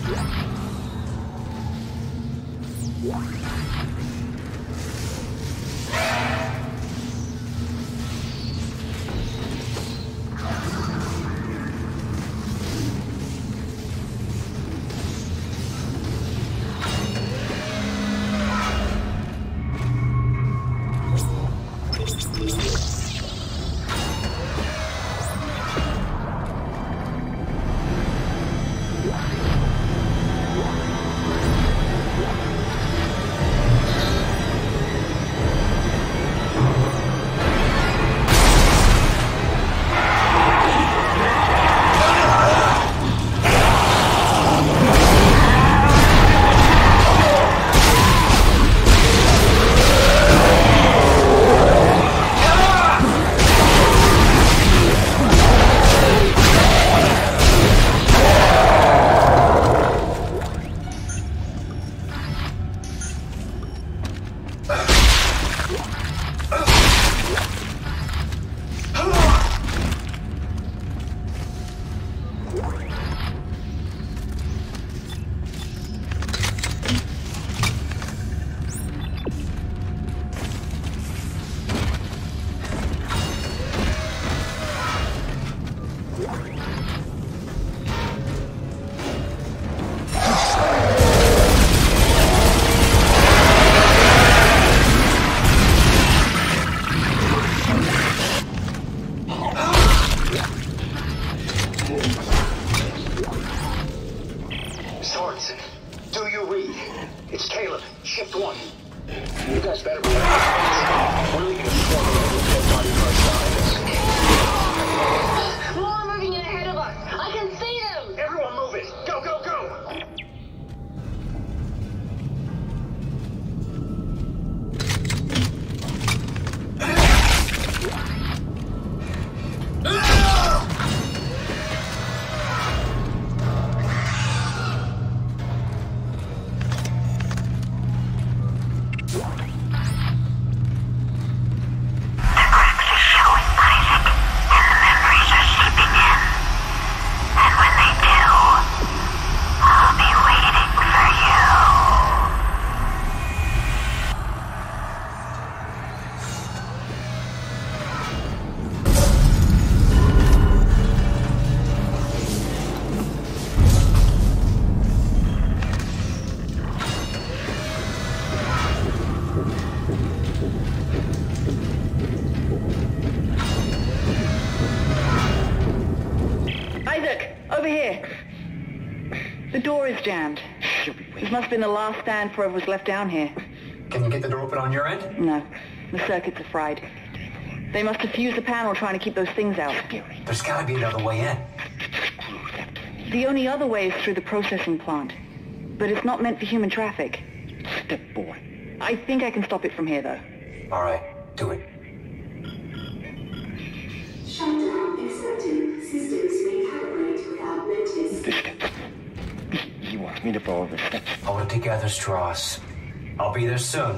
Jammed. This must have been the last stand before it was left down here. Can you get the door open on your end? No. The circuits are fried. They must have fused the panel trying to keep those things out. There's gotta be another way in. The only other way is through the processing plant. But it's not meant for human traffic. Step boy. I think I can stop it from here, though. All right. Do it. Shutdown accepted. Systems recalibrate without notice. The steps. He wants me to follow the steps. Hold it together, Strauss. I'll be there soon.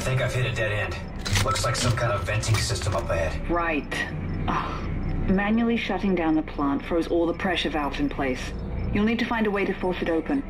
think I've hit a dead end. Looks like some kind of venting system up ahead. Right. Manually shutting down the plant froze all the pressure valves in place. You'll need to find a way to force it open.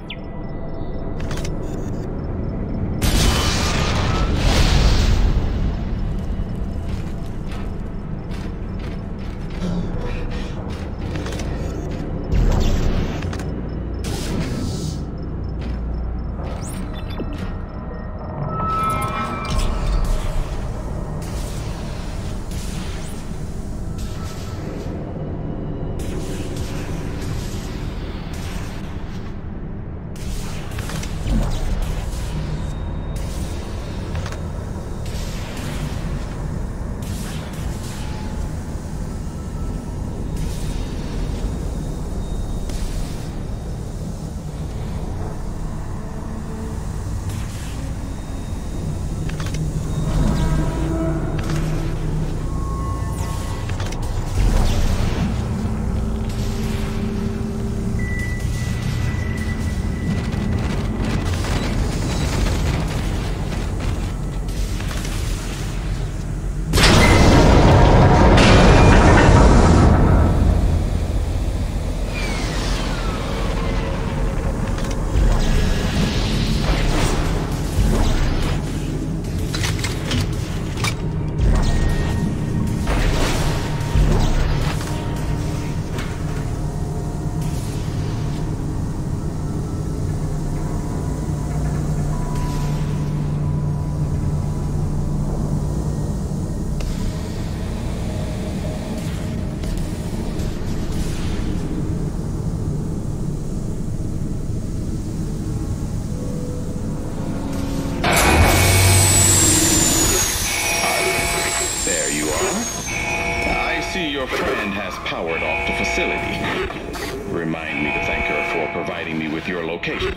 Your friend has powered off the facility. Remind me to thank her for providing me with your location.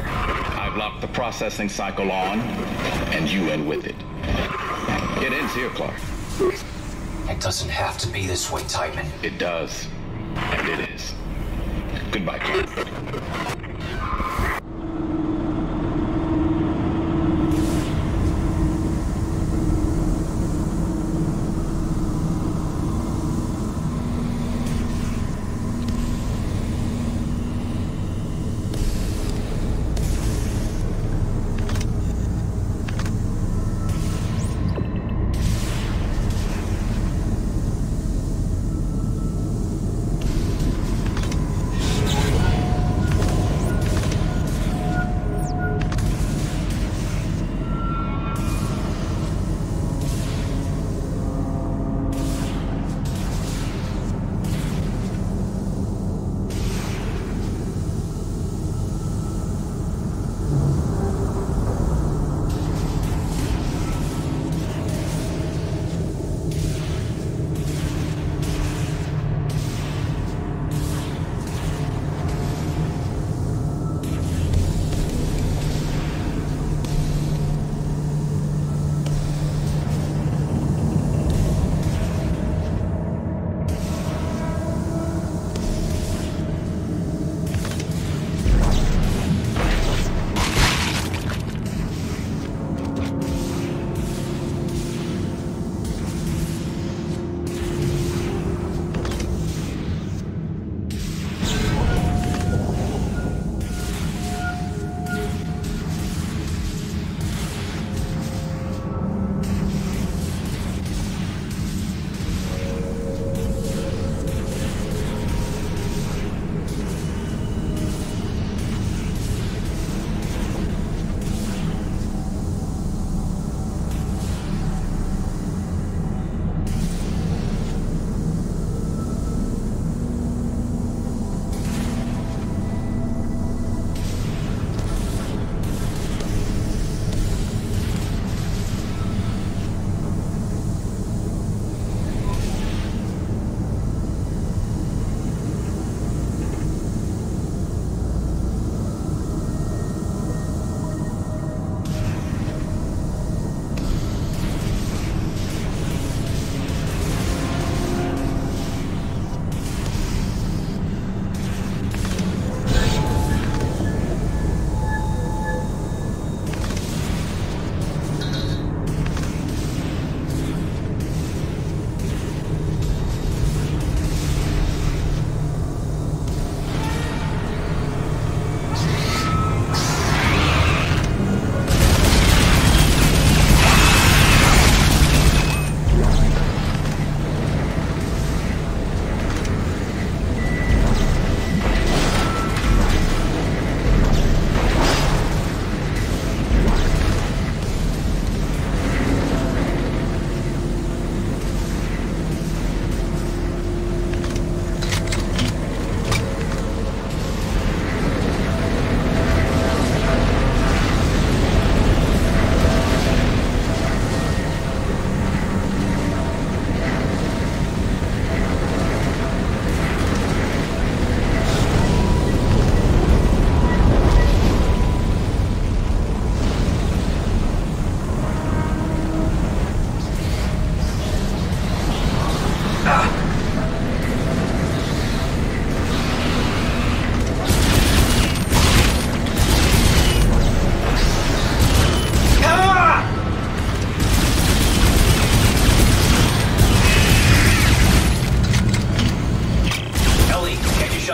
I've locked the processing cycle on, and you in with it. It ends here, Clark. It doesn't have to be this way, Tideman. It does, and it is. Goodbye, Clark.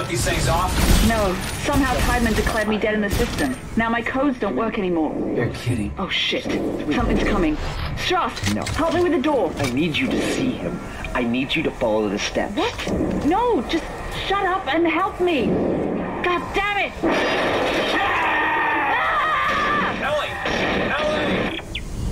these things off? No, somehow Tideman declared me dead in the system. Now my codes don't work anymore. You're kidding. Oh shit, something's coming. Strauss, No. help me with the door. I need you to see him. I need you to follow the steps. What? No, just shut up and help me. God damn it! Ah! Ellie! Ellie!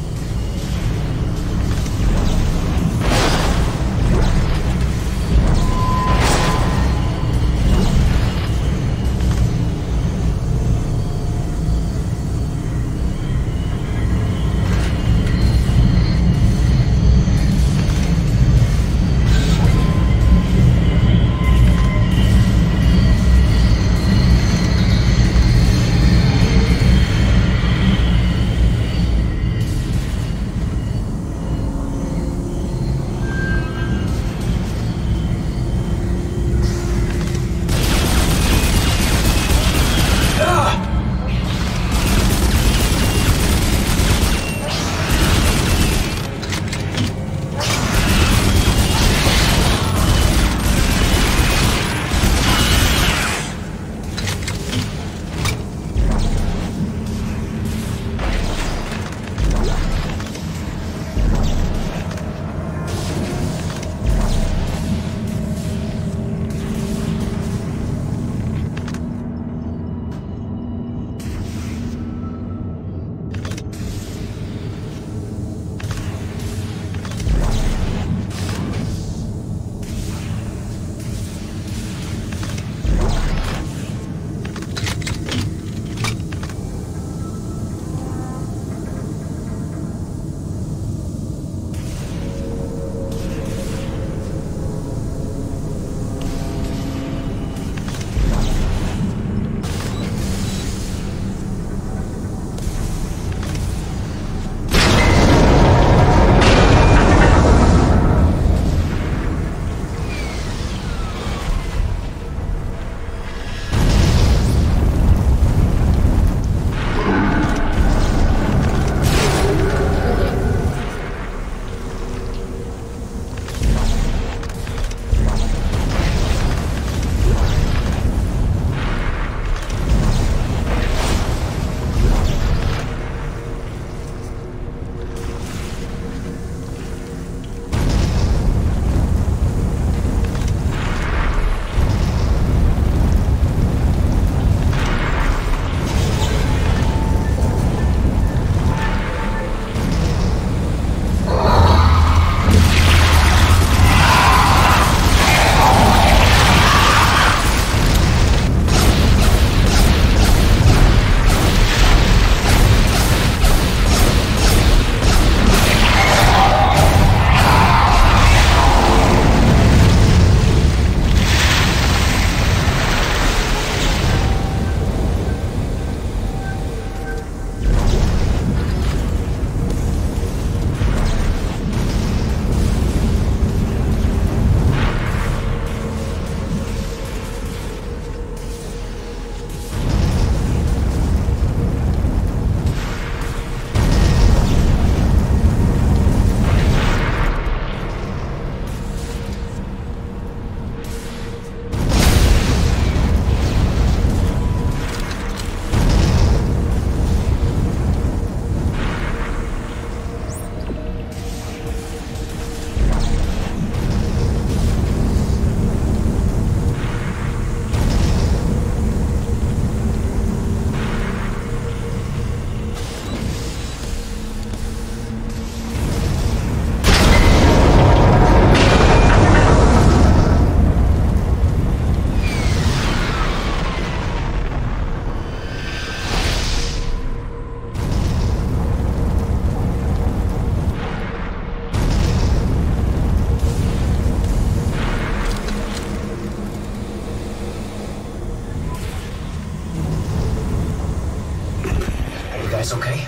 guys okay?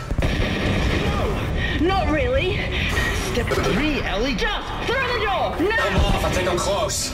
No, not really. Step 3, Ellie. Just through the door. I'm No. off. I think I'm close.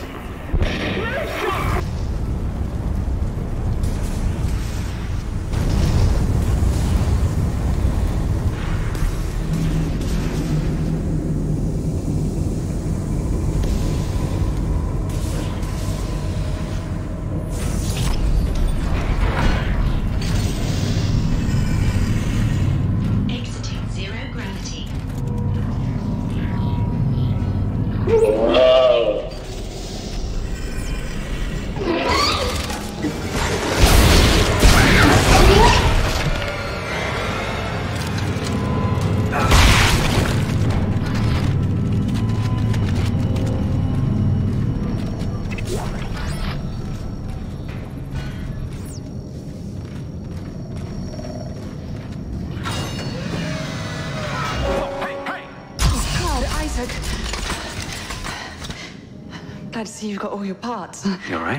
glad to see you've got all your parts. You alright?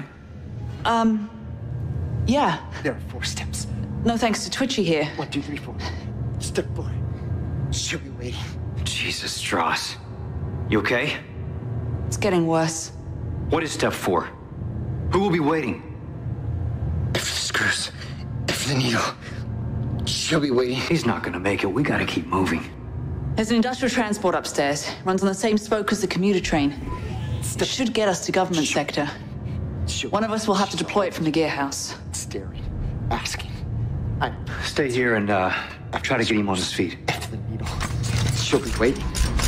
Yeah. There are 4 steps. No thanks to Twitchy here. 1, 2, 3, 4. Step 4. She'll be waiting. Jesus, Strauss. You okay? It's getting worse. What is step 4? Who will be waiting? If the screws, if the needle, she'll be waiting. He's not gonna make it. We gotta keep moving. There's an industrial transport upstairs. Runs on the same spoke as the commuter train. It should get us to government sector. One of us will have to deploy it from the gear house. Staring, asking. Stay here and try to get him on his feet. If the needle, she'll be waiting.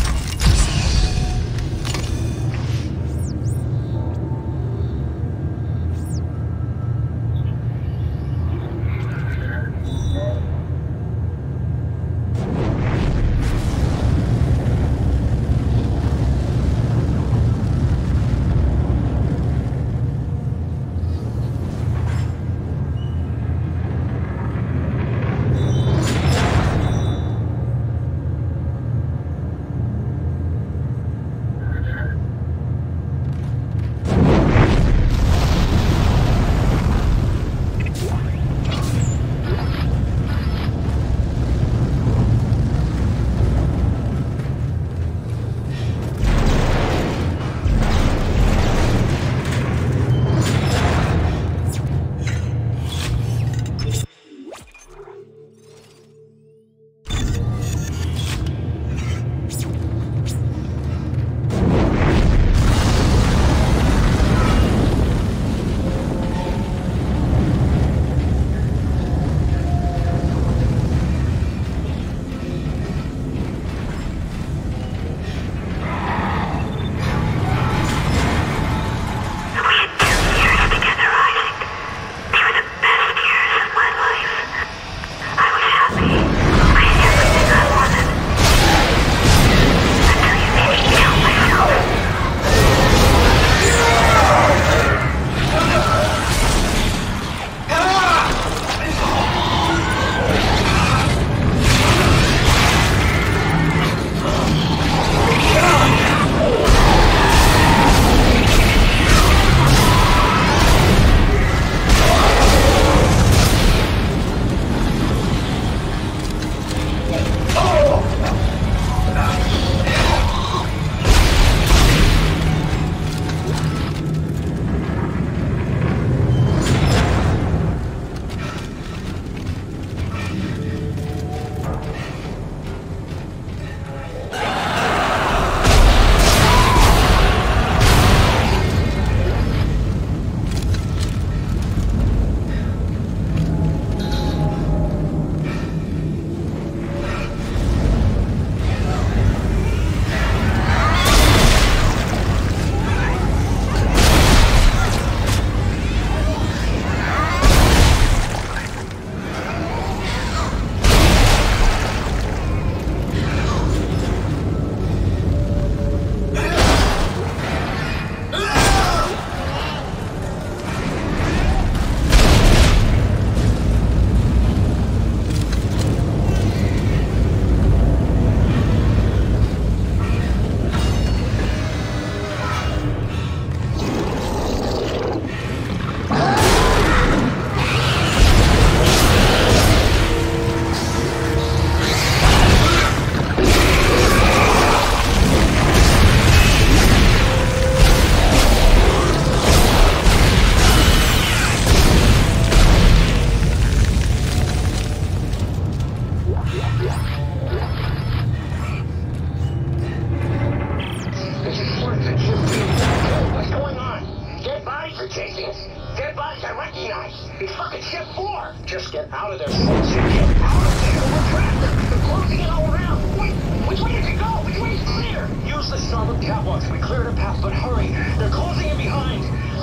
It's fucking ship 4! Just get out of there, ship. Out of there! We're trapped! They're closing it all around! Wait! Which way is it go? Which way is clear? Use the starboard catwalks. We cleared a path, but hurry! They're closing in behind!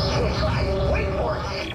Wait for it!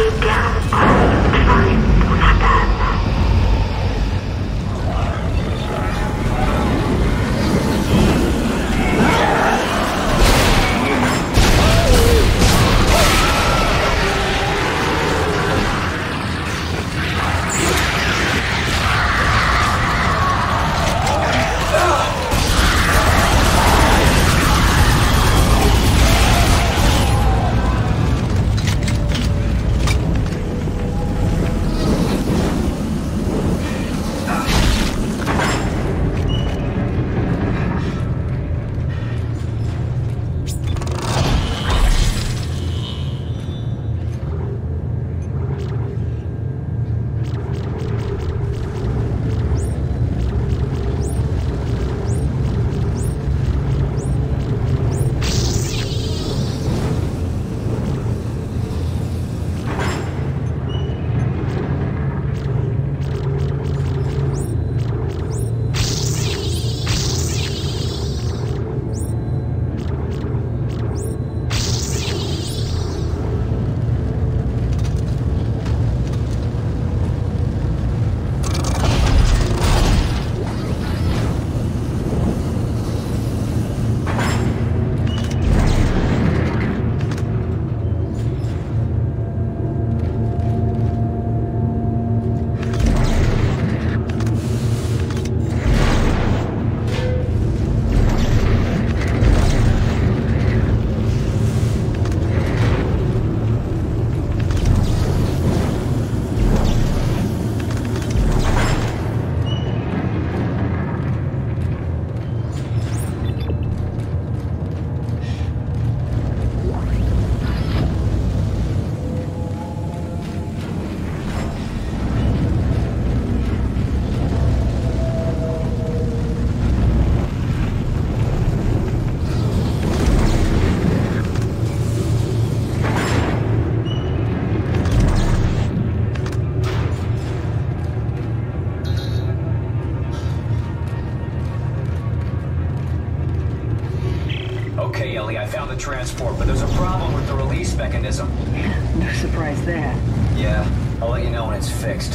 Okay, Ellie, I found the transport, but there's a problem with the release mechanism. No surprise there. Yeah, I'll let you know when it's fixed.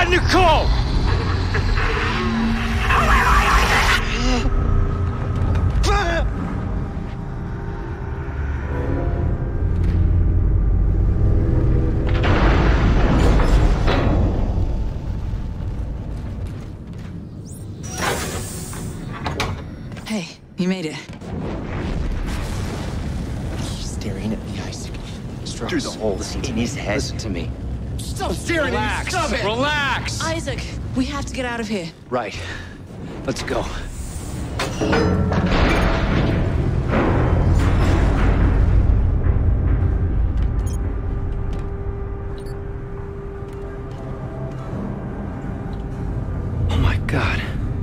got Nicole! Hey, you made it. He's staring at me, Isaac. Strauss. Through the holes in his head. Listen to me. Stop staring at me! Stop it! Relax! Isaac, we have to get out of here. Right. Let's go. Oh my God.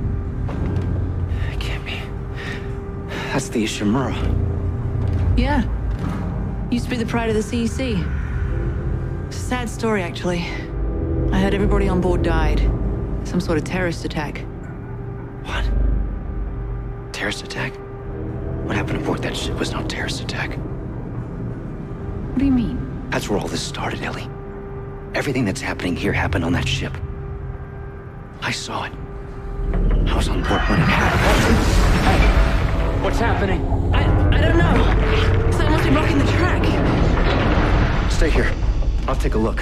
It can't be. That's the Ishimura. Yeah. Used to be the pride of the CEC. Sad story, actually. I heard everybody on board died. Some sort of terrorist attack. What? Terrorist attack? What happened aboard that ship was no terrorist attack. What do you mean? That's where all this started, Ellie. Everything that's happening here happened on that ship. I saw it. I was on board when it happened. Hey, what's happening? I don't know. Someone must be blocking the track. Stay here. I'll take a look.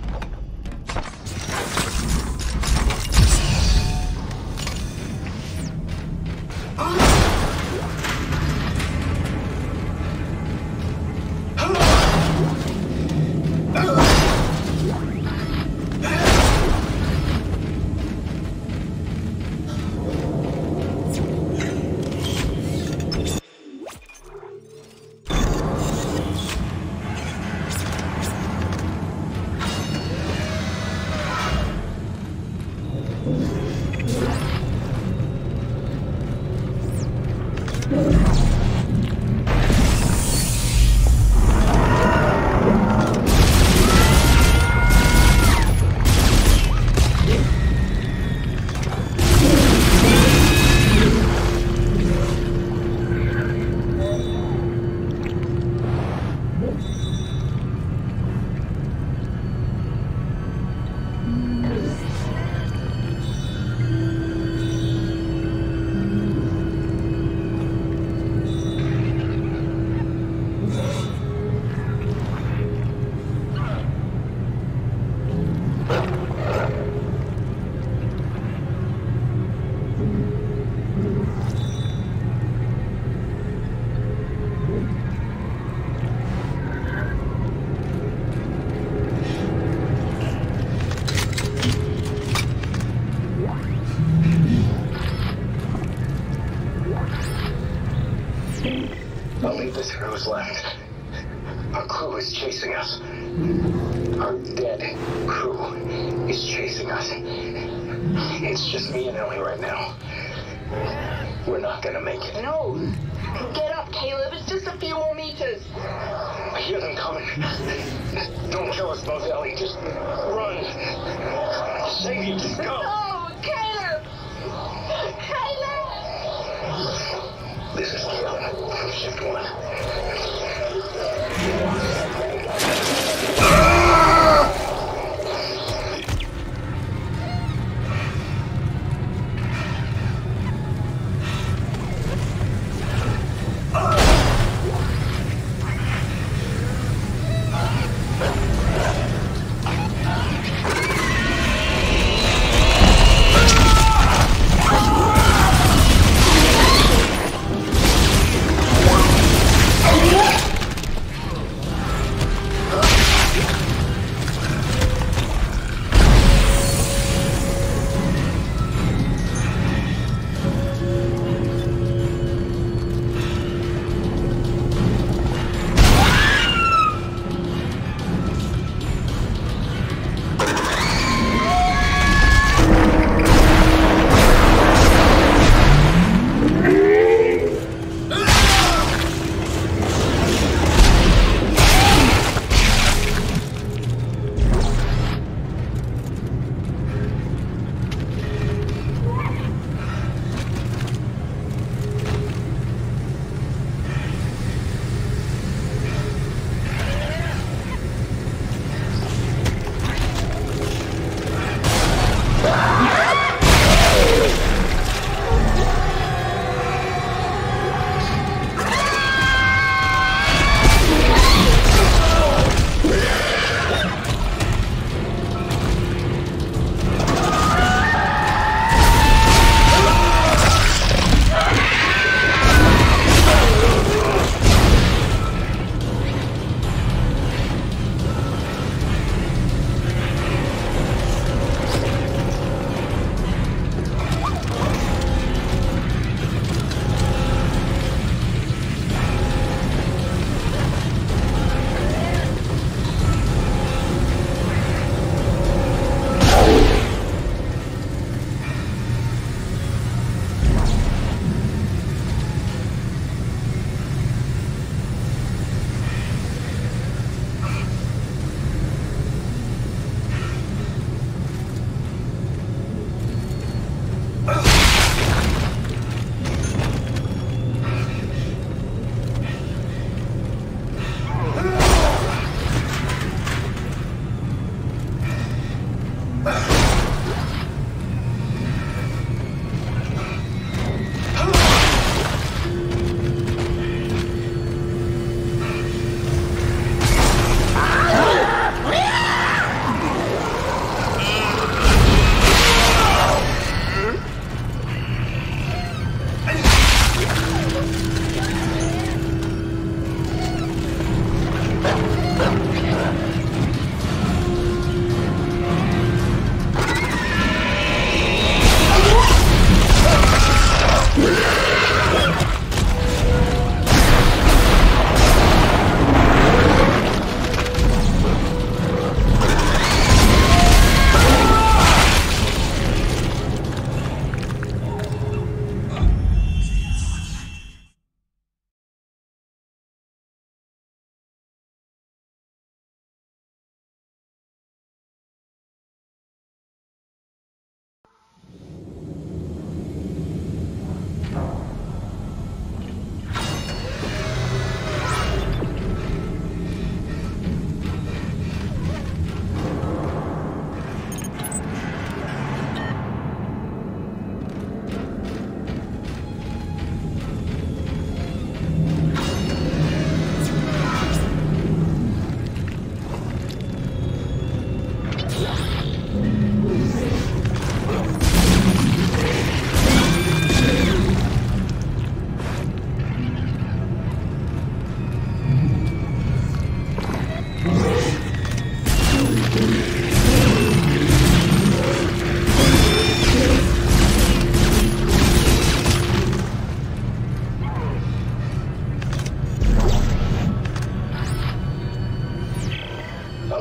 Only the screws left. Our crew is chasing us. Our dead crew is chasing us. It's just me and Ellie right now. We're not gonna make it. No! Get up, Caleb. It's just a few more meters. I hear them coming. Don't kill us both, Ellie. Just run. I'll save you. Just go. No! Caleb! Caleb! This is Caleb from Shift 1.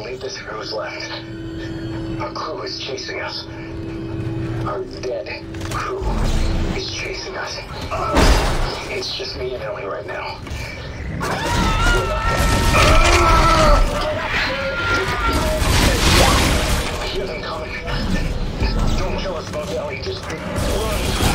leave this for who's left. Our crew is chasing us. Our dead crew is chasing us. It's just me and Ellie right now. I hear them coming. Don't kill us both, Ellie. Just run.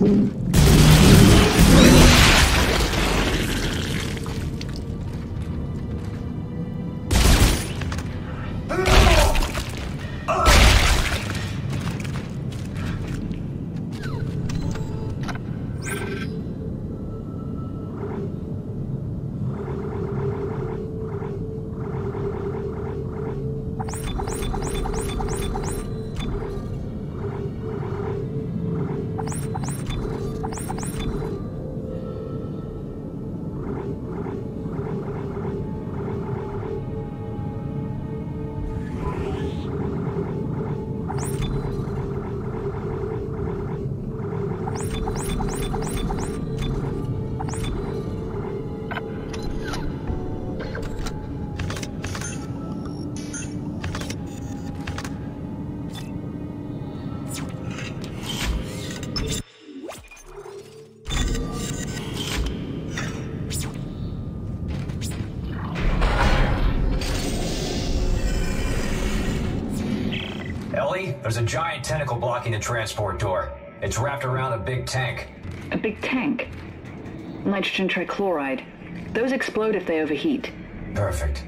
Ellie, there's a giant tentacle blocking the transport door. It's wrapped around a big tank. A big tank? Nitrogen trichloride. Those explode if they overheat. Perfect.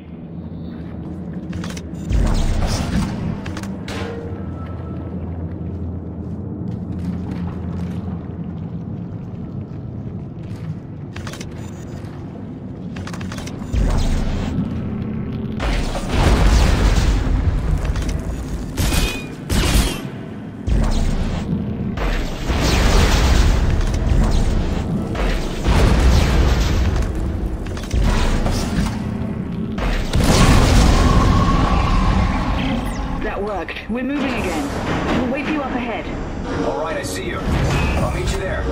We're moving again. We'll wait for you up ahead. All right, I see you. I'll meet you there.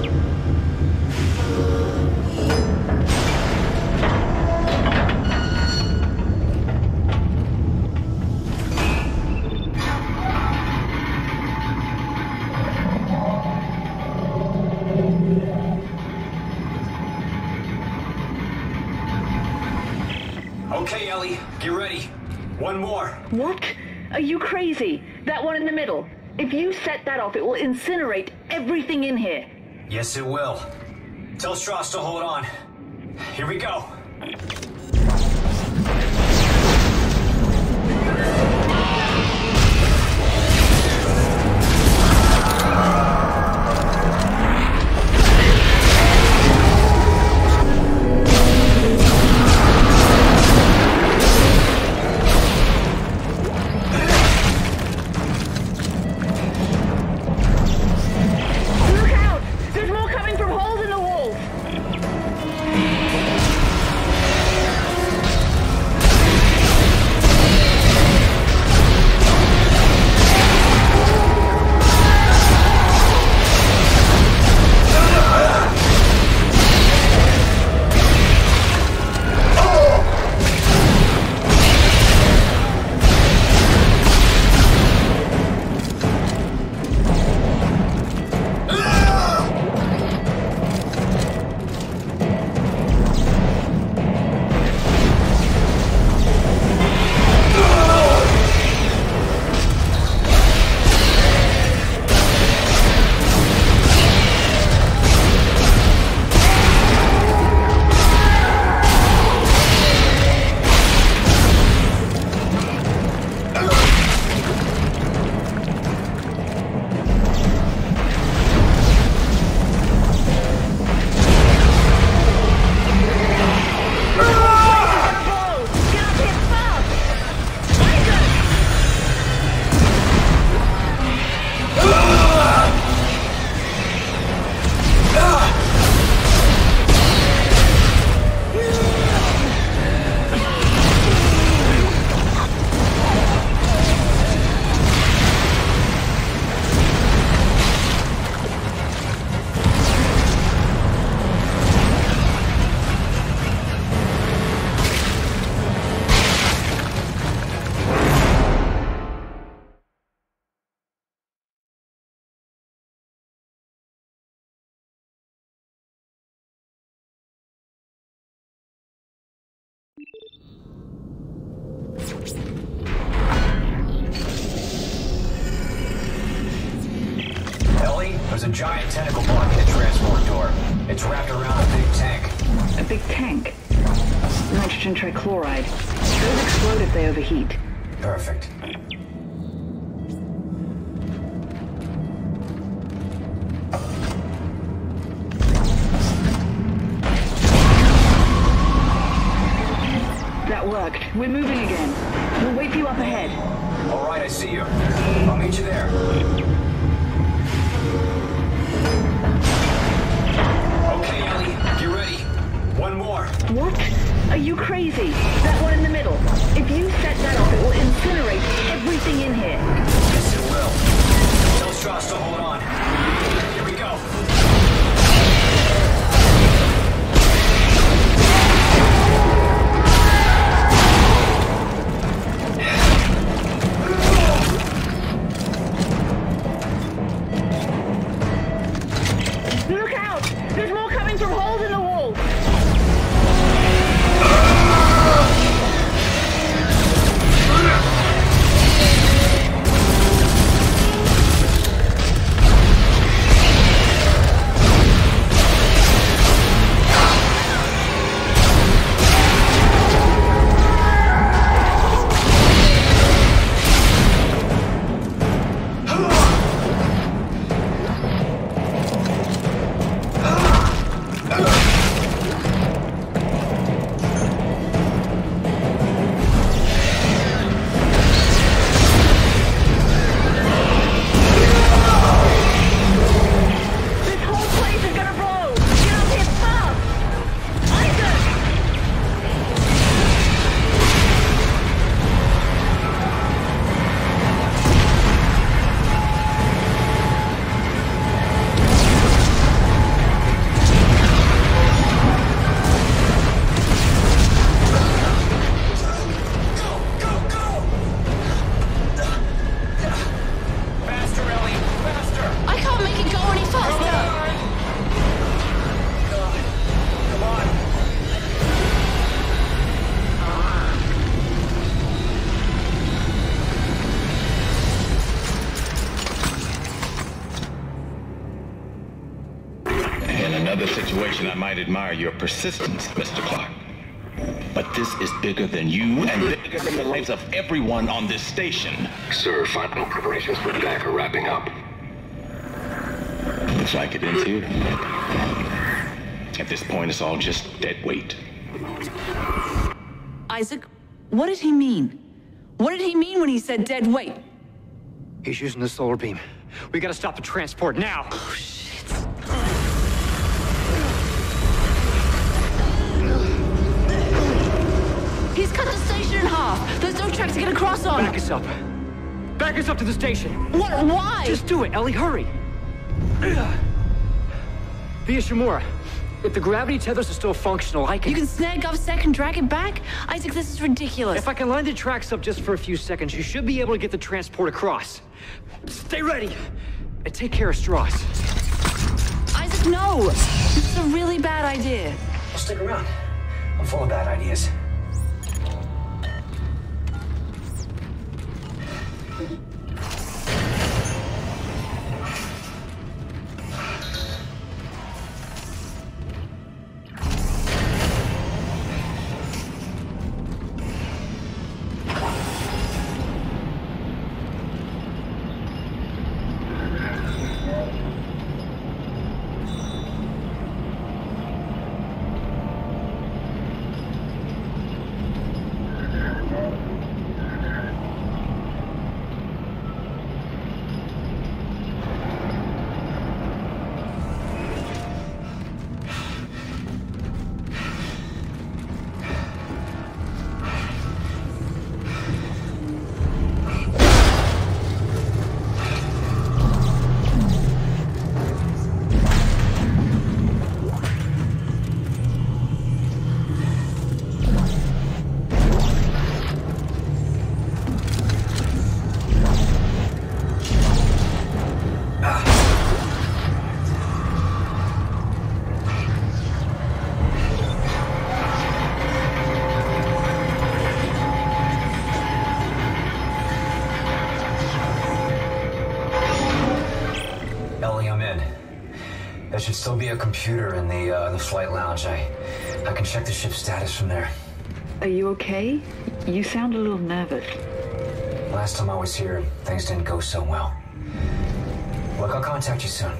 Okay, Ellie, get ready. One more. What? Are you crazy? That one in the middle. If you set that off, it will incinerate everything in here. Yes, it will. Tell Strauss to hold on. Here we go. giant tentacle blocking the transport door. It's wrapped around a big tank. A big tank? Nitrogen trichloride. Those explode if they overheat. Perfect. That worked. We're moving again. We'll wait for you up ahead. All right, I see you. I'll meet you there. Okay, Ellie, you ready? One more. What? Are you crazy? That one in the middle. If you set that off, it will incinerate everything in here. Yes, it will. Tell Strauss to hold on. Here we go. Look out! There's more coming from holes in the wall! I might admire your persistence, Mr. Clark. But this is bigger than you and bigger than the lives of everyone on this station. Sir, final preparations for attack are wrapping up. Looks like it ends here. At this point, it's all just dead weight. Isaac, what did he mean? What did he mean when he said dead weight? He's using the solar beam. We gotta stop the transport now! Oh, shit. He's cut the station in half. There's no track to get across on. Back us up. Back us up to the station. What? Why? Just do it, Ellie. Hurry. Via Shimura, if the gravity tethers are still functional, I can... You can snag GovSec and drag it back? Isaac, this is ridiculous. If I can line the tracks up just for a few seconds, you should be able to get the transport across. Stay ready. And take care of Strauss. Isaac, no! This is a really bad idea. Well, stick around. I'm full of bad ideas. There should still be a computer in the flight lounge. I can check the ship's status from there. Are you okay? You sound a little nervous. Last time I was here, things didn't go so well. Look, I'll contact you soon.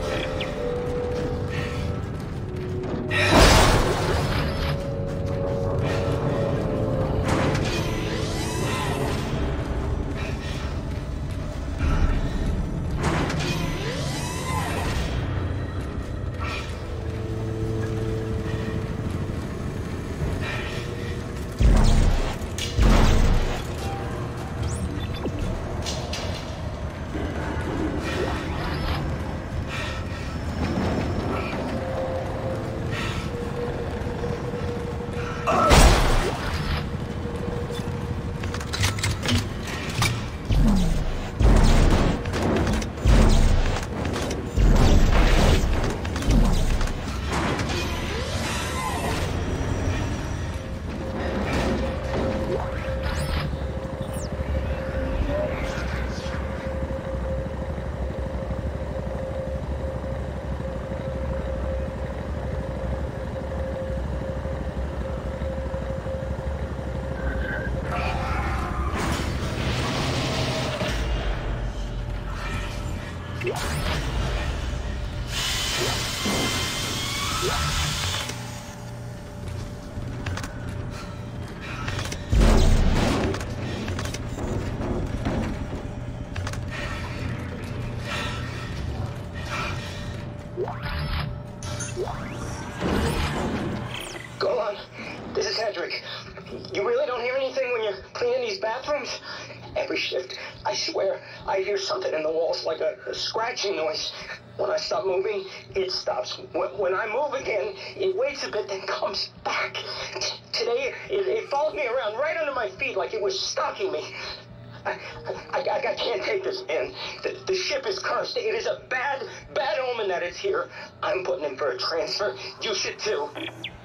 Go on. This is Hedrick. You really don't hear anything when you're cleaning these bathrooms? Every shift, I swear, I hear something in the walls like a scratching noise. When I stop moving, it stops. When I move again, it waits a bit, then comes back. Today, it followed me around right under my feet like it was stalking me. I can't take this, man. The ship is cursed. It is a bad omen that it's here. I'm putting in for a transfer. You should too.